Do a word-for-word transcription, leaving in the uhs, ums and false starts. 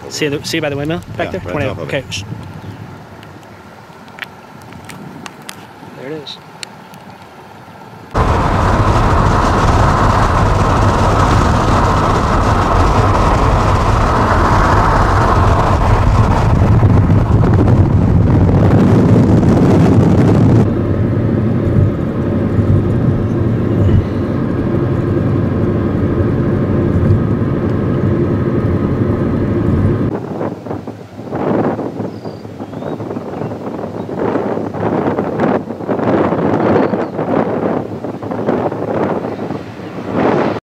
See you, see you by the windmill back Yeah, there? right twenty. on top of it. Okay.